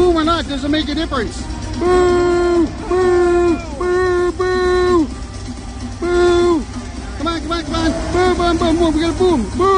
boom or not? Does it make a difference? Boo! Boo! Boo! Boo! Boo! Come on, come on, come on! Boom, boom, boom, boom! We got a boom! Boom!